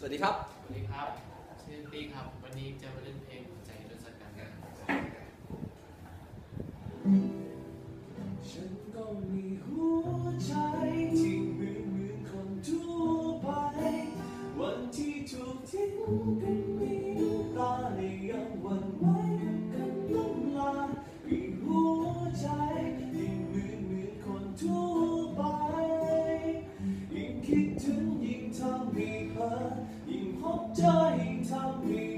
วัสดีครับสวัสดีครับชื่อตีครับวันนี้จะมาเล่นเพลงหัวใจทศกัณฐ์กันฉันก็มีหัวใจที่เหมือนคนทั่วไปวันที่ถูกทิ้งกันมีตาและยังหวั่นไหวกับคำล้มลายมีหัวใจที่เหมือนคนทั่วไปยิ่งคิดถึงยิ่งทำให้เพ้อยิ่งพบเจอยิ่งทำให้